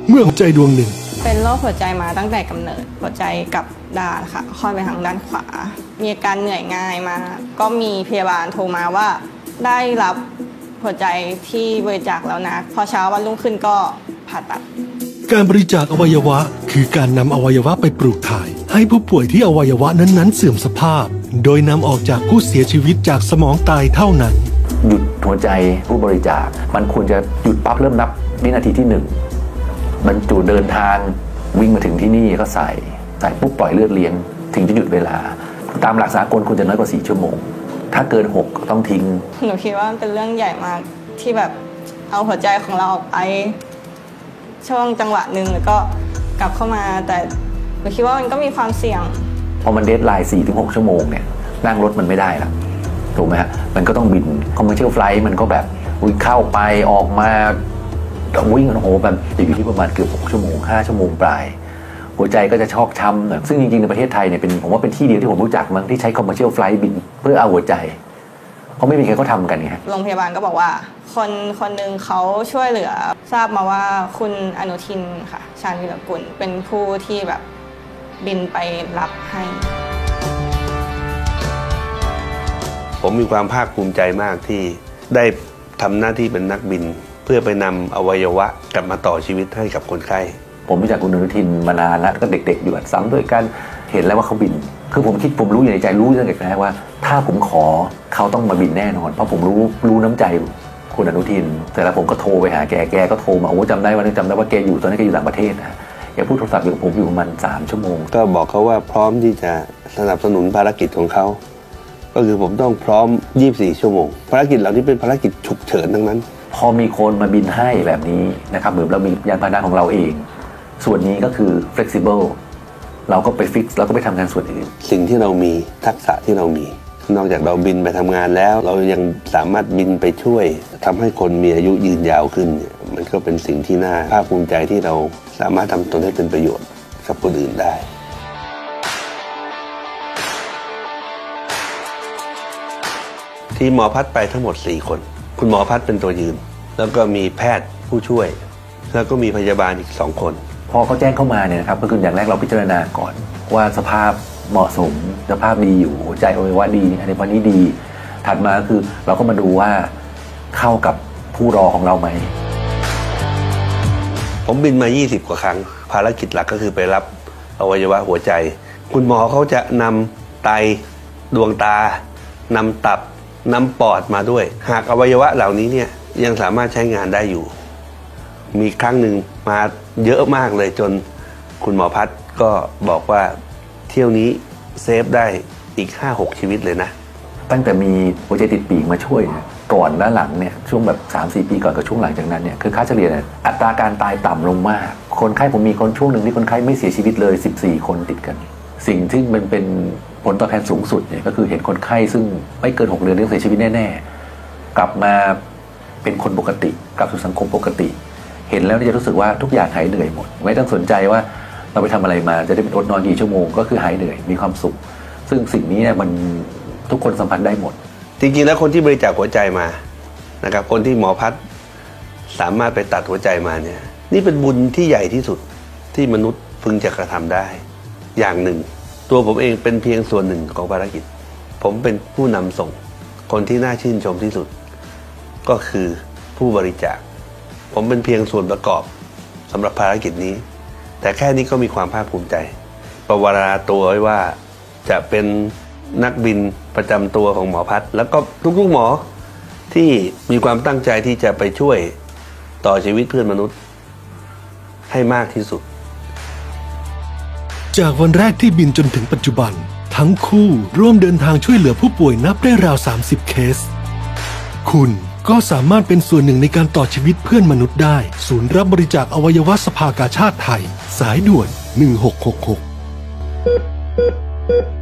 เมื่อหัวใจดวงหนึ่งเป็นโรคหัวใจมาตั้งแต่กำเนิดหัวใจกับด้านค่ะค่อยไปทางด้านขวามีอาการเหนื่อยง่ายมาก็มีพยาบาลโทรมาว่าได้รับหัวใจที่บริจาคแล้วนะพอเช้าวันรุ่งขึ้นก็ผ่าตัดการบริจาคอวัยวะคือการนำอวัยวะไปปลูกถ่ายให้ผู้ป่วยที่อวัยวะนั้นๆเสื่อมสภาพโดยนำออกจากผู้เสียชีวิตจากสมองตายเท่านั้นหยุดหัวใจผู้บริจาคมันควรจะหยุดปั๊บเริ่มนับวินาทีที่1บรรจุเดินทางวิ่งมาถึงที่นี่ก็ใส่ปุ๊บปล่อยเลือดเลี้ยงถึงจะหยุดเวลาตามหลักสากลควรจะน้อยกว่า4 ชั่วโมงถ้าเกิน6ต้องทิ้งหนูคิดว่ามันเป็นเรื่องใหญ่มากที่แบบเอาหัวใจของเราออกไปช่วงจังหวะหนึ่งแล้วก็กลับเข้ามาแต่หนูคิดว่ามันก็มีความเสี่ยงพอมันเดดไลน์ 4-6 ชั่วโมงเนี่ยนั่งรถมันไม่ได้ละถูกไหมฮะมันก็ต้องบินคอมเมอร์เชียลไฟล์มันก็แบบเข้าไปออกมาวิ่งโอ้โหแบบอยู่ที่ประมาณเกือบ6 ชั่วโมง5 ชั่วโมงปลายหัวใจก็จะชอกช้ำซึ่งจริงๆในประเทศไทยเนี่ยเป็นผมว่าเป็นที่เดียวที่ผมรู้จักมั้งที่ใช้คอมเมอร์เชียลไฟล์บินเพื่อเอาหัวใจเพราะไม่มีใครเขาทำกันไงโรงพยาบาลก็บอกว่าคนหนึ่งเขาช่วยเหลือทราบมาว่าคุณอนุทินค่ะชาญวีรกุลเป็นผู้ที่แบบบินไปรับให้ผมมีความภาคภูมิใจมากที่ได้ทำหน้าที่เป็นนักบินเพื่อไปนำอวัยวะกลับมาต่อชีวิตให้กับคนไข้ผมรู้จักคุณอนุทินมานานแล้วก็เด็กๆอยู่อัดซ้ำด้วยกันเห็นแล้วว่าเขาบินคือผมรู้อยู่ในใจรู้ตั้งแต่แรกว่าถ้าผมขอเขาต้องมาบินแน่นอนเพราะผมรู้น้ำใจคุณอนุทินแต่แล้วผมก็โทรไปหาแกก็โทรมาโอ้จำได้วันนึงจำได้ว่าแกอยู่ตอนนั้นแกอยู่ต่างประเทศนะแกพูดโทรศัพท์อยู่กับผมอยู่ประมาณ3 ชั่วโมงก็บอกเขาว่าพร้อมที่จะสนับสนุนภารกิจของเขาก็คือผมต้องพร้อม24 ชั่วโมงภารกิจเหล่านี้เป็นภารกิจฉุกเฉินทั้งนั้นพอมีคนมาบินให้แบบนี้นะครับเหมือนเรามียานพาหนะของเราเองส่วนนี้ก็คือ flexible เราก็ไปฟิกซ์เราก็ไปทำงานส่วนอื่นสิ่งที่เรามีทักษะที่เรามีนอกจากเราบินไปทำงานแล้วเรายังสามารถบินไปช่วยทำให้คนมีอายุยืนยาวขึ้นมันก็เป็นสิ่งที่น่าภาคภูมิใจที่เราสามารถทำตนให้เป็นประโยชน์กับคนอื่นได้ทีมหมอพัดไปทั้งหมด4 คนคุณหมอพัดเป็นตัวยืนแล้วก็มีแพทย์ผู้ช่วยแล้วก็มีพยาบาลอีก2 คนพอเขาแจ้งเข้ามาเนี่ยนะครับก็คืออย่างแรกเราพิจารณาก่อนว่าสภาพเหมาะสมสภาพดีอยู่หัวใจอวัยวะดีอันนี้วันนี้ดีถัดมาคือเราก็มาดูว่าเข้ากับผู้รอของเราไหมผมบินมา20 กว่าครั้งภารกิจหลักก็คือไปรับอวัยวะหัวใจคุณหมอเขาจะนำไตดวงตานำตับนำปอดมาด้วยหากอวัยวะเหล่านี้เนี่ยยังสามารถใช้งานได้อยู่มีครั้งหนึ่งมาเยอะมากเลยจนคุณหมอพัฒน์ก็บอกว่าเที่ยวนี้เซฟได้อีก 5-6 ชีวิตเลยนะตั้งแต่มีหัวใจติดปีกมาช่วยก่อนและหลังเนี่ยช่วงแบบ 3-4 ปีก่อนกับช่วงหลังจากนั้นเนี่ยคือค่าเฉลี่ยอัตราการตายต่ำลงมากคนไข้ผมมีช่วงหนึ่งที่คนไข้ไม่เสียชีวิตเลย14 คนติดกันสิ่งที่มันเป็นผลตอบแทนสูงสุดเนี่ยก็คือเห็นคนไข้ซึ่งไม่เกิน6 เดือนเสียชีวิตแน่ๆกลับมาเป็นคนปกติกลับสู่สังคมปกติเห็นแล้วจะรู้สึกว่าทุกอย่างหายเหนื่อยหมดไม่ต้องสนใจว่าเราไปทำอะไรมาจะได้เป็นอดนอนกี่ชั่วโมงก็คือหายเหนื่อยมีความสุขซึ่งสิ่งนี้เนี่ยมันทุกคนสัมผัสได้หมดจริงๆแล้วคนที่บริจาคหัวใจมานะครับคนที่หมอพัฒน์สามารถไปตัดหัวใจมาเนี่ยนี่เป็นบุญที่ใหญ่ที่สุดที่มนุษย์พึงจะกระทำได้อย่างหนึ่งตัวผมเองเป็นเพียงส่วนหนึ่งของภารกิจผมเป็นผู้นำส่งคนที่น่าชื่นชมที่สุดก็คือผู้บริจาคผมเป็นเพียงส่วนประกอบสำหรับภารกิจนี้แต่แค่นี้ก็มีความภาคภูมิใจประวัติตัวไว้ว่าจะเป็นนักบินประจำตัวของหมอพัฒน์แล้วก็ทุกๆหมอที่มีความตั้งใจที่จะไปช่วยต่อชีวิตเพื่อนมนุษย์ให้มากที่สุดจากวันแรกที่บินจนถึงปัจจุบันทั้งคู่ร่วมเดินทางช่วยเหลือผู้ป่วยนับได้ราว30 เคสคุณก็สามารถเป็นส่วนหนึ่งในการต่อชีวิตเพื่อนมนุษย์ได้ศูนย์รับบริจาคอวัยวะสภากาชาดไทยสายด่วน1666